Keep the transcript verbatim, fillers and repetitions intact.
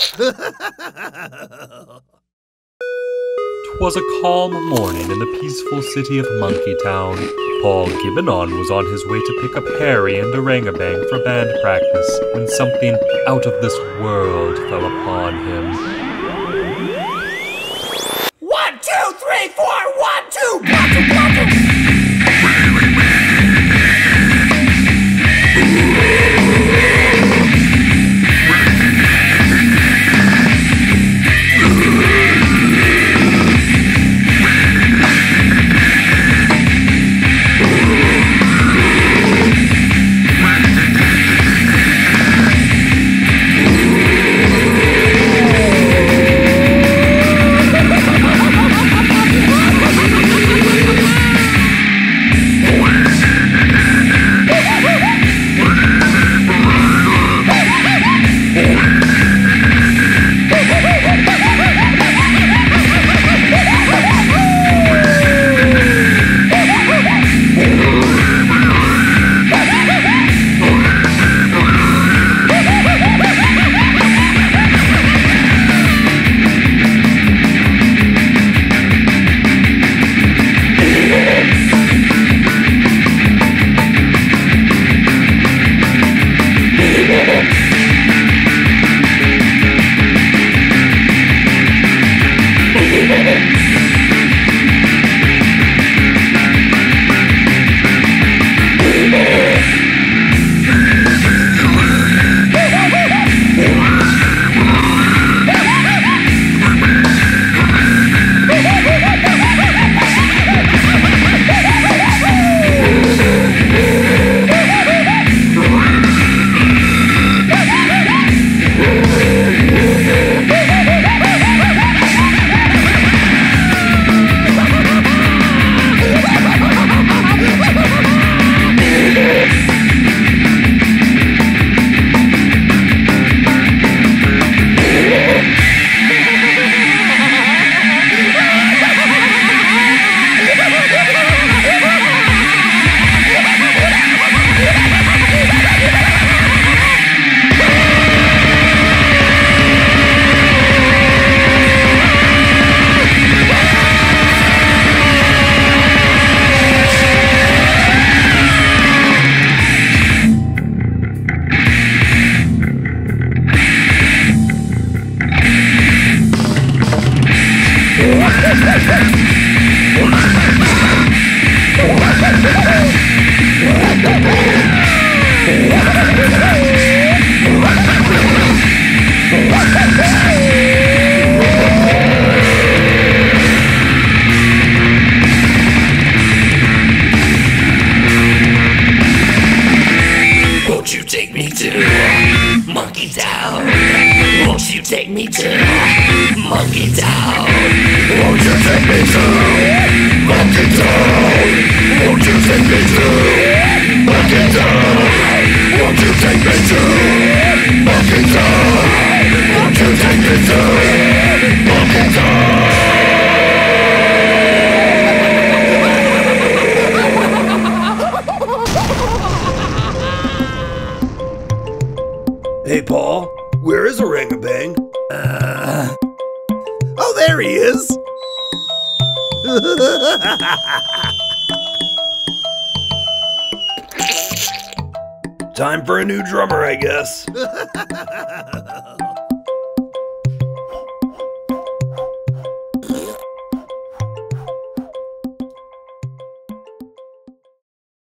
'Twas a calm morning in the peaceful city of Monkey Town. Paul Gibbonon was on his way to pick up Harry and Orangubang for band practice when something out of this world fell upon him. One, two, three, four, one, two, blocking, blocking! Won't you take me to Monkey Town? Won't you take me to Monkey Town? Won't you take me to Monkey Town? Won't you take me to Monkey Town? Won't you take me to Monkey Town? Won't you take me to Monkey Town? Hey, Paul, where is Orangubang? Uh... Oh, there he is! Time for a new drummer, I guess.